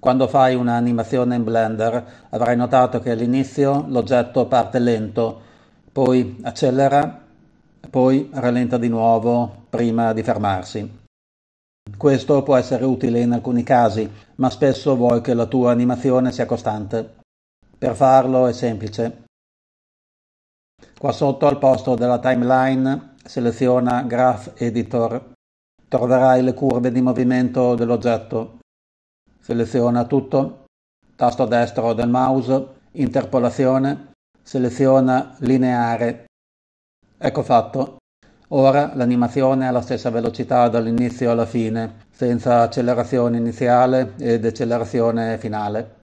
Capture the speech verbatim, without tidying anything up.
Quando fai un'animazione in Blender avrai notato che all'inizio l'oggetto parte lento, poi accelera, poi rallenta di nuovo prima di fermarsi. Questo può essere utile in alcuni casi, ma spesso vuoi che la tua animazione sia costante. Per farlo è semplice. Qua sotto al posto della timeline seleziona Graph Editor. Troverai le curve di movimento dell'oggetto. Seleziona tutto, tasto destro del mouse, interpolazione, seleziona lineare. Ecco fatto. Ora l'animazione ha la stessa velocità dall'inizio alla fine, senza accelerazione iniziale e decelerazione finale.